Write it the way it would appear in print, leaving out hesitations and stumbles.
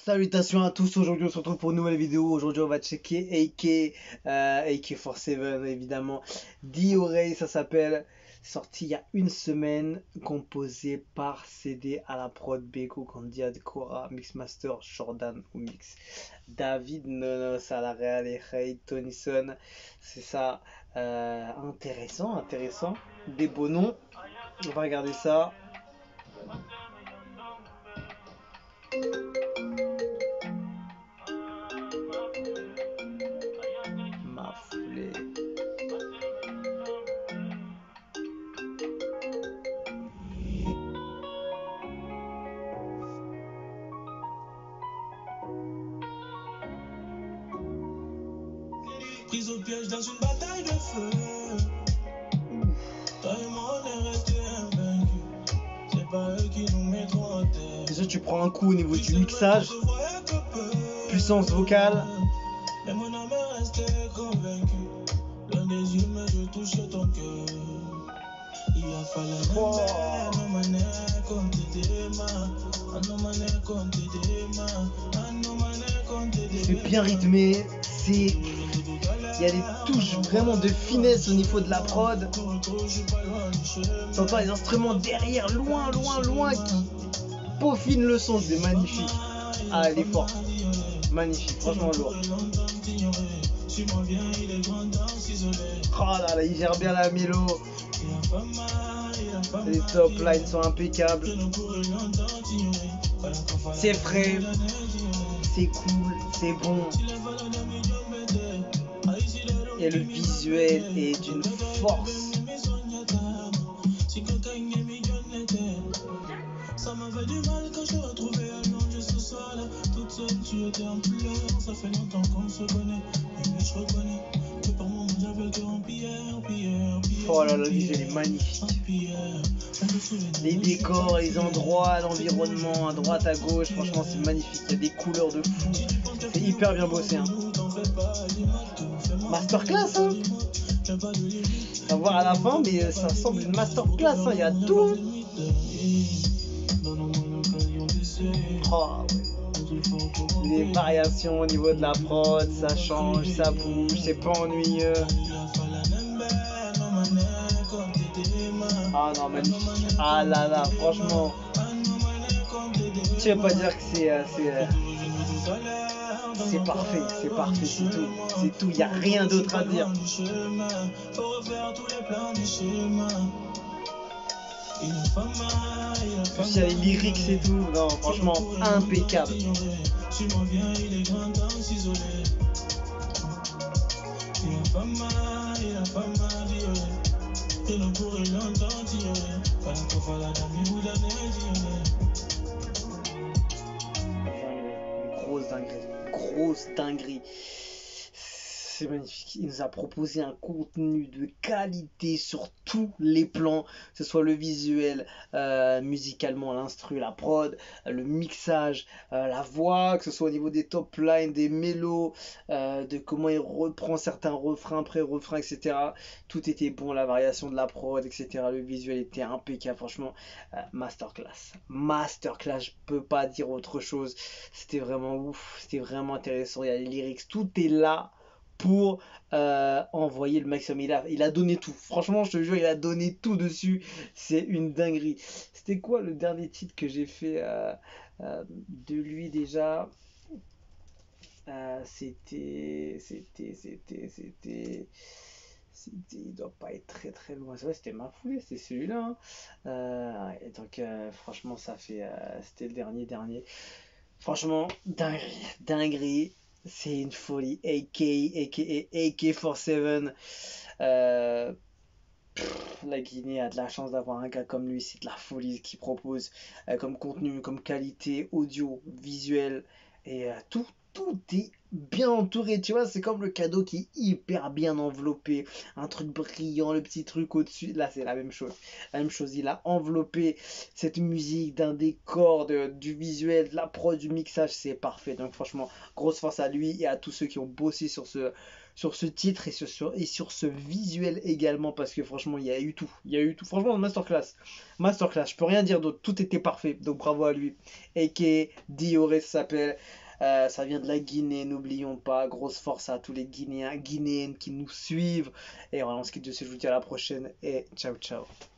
Salutations à tous, aujourd'hui on se retrouve pour une nouvelle vidéo. Aujourd'hui on va checker AK47 évidemment. Diorei, ça s'appelle, sorti il y a une semaine, composé par CD à la prod, Beko, Candia, Decora, Mixmaster, Jordan ou Mix, David Nonos à la réal et Ray Tonison. C'est ça, intéressant, des beaux noms. On va regarder ça. Ma foulée. Prise au piège dans une bataille de feu. Toi et moi on est restés invaincus. C'est pas eux qui nous mettront en terre. Déjà tu prends un coup au niveau du mixage, puissance vocale. Mais mon âme est restée convaincue. L'un des yeux mais je touche ton cœur. Il a fallu un mané contre des mains. Un mané contre des mains. Un mané contre des mains. C'est bien rythmé, il y a des touches vraiment de finesse au niveau de la prod. T'entends les instruments derrière, loin qui peaufinent le son, c'est magnifique. Ah, elle est forte, magnifique, franchement lourd. Oh là là, il gère bien la mélo. Les top lines sont impeccables. C'est frais, c'est cool, c'est bon. Et le visuel est d'une force. Ça m'a fait du mal quand je t'ai retrouvé à Londres ce soir-là. Toute seule, tu étais en pleurs. Ça fait longtemps qu'on se connaît. Mais je reconnais que par moments j'avais le cœur en pierre. Oh là là, le visuel est magnifique. Les décors, les endroits, l'environnement, à droite, à gauche, franchement c'est magnifique. Il y a des couleurs de fou. C'est hyper bien bossé. Hein. Masterclass, hein. À voir à la fin, mais ça semble une masterclass. Hein. Il y a tout. Oh, ouais. Les variations au niveau de la prod, ça change, ça bouge, c'est pas ennuyeux. Ah non, magnifique. Ah là là, franchement. Je vais pas dire que c'est parfait, c'est tout, il n'y a rien d'autre à dire. Il y a les lyrics et tout, non, franchement, impeccable. Grosse dinguerie. C'est magnifique. Il nous a proposé un contenu de qualité sur tous les plans, que ce soit le visuel, musicalement, l'instru, la prod, le mixage, la voix, que ce soit au niveau des top lines, des mélos, de comment il reprend certains refrains, pré-refrains, etc. Tout était bon, la variation de la prod, etc. Le visuel était impeccable, franchement, masterclass. Masterclass, je peux pas dire autre chose. C'était vraiment ouf, c'était vraiment intéressant. Il y a les lyrics, tout est là pour envoyer le maximum. Il a donné tout, franchement je te jure, il a donné tout dessus, c'est une dinguerie. C'était quoi le dernier titre que j'ai fait de lui déjà? C'était, il doit pas être très loin. C'est vrai, c'était ma foulée, c'était celui-là. Hein. Et donc, franchement, ça fait, c'était le dernier. Franchement, dinguerie. C'est une folie. AK47. La Guinée a de la chance d'avoir un gars comme lui. C'est de la folie ce qu'il propose comme contenu, comme qualité, audio, visuel et tout. tout est bien entouré, tu vois, c'est comme le cadeau qui est hyper bien enveloppé, un truc brillant, le petit truc au-dessus, là c'est la même chose, il a enveloppé cette musique d'un décor, du visuel, de la prod, du mixage, c'est parfait, donc franchement, grosse force à lui et à tous ceux qui ont bossé sur ce titre et sur ce visuel également, parce que franchement, il y a eu tout, franchement, masterclass, je peux rien dire d'autre, tout était parfait, donc bravo à lui, a.k.a. Diore s'appelle. Ça vient de la Guinée, n'oublions pas. Grosse force à tous les Guinéens, Guinéennes qui nous suivent. Et voilà, on se quitte dessus. Je vous dis à la prochaine et ciao, ciao.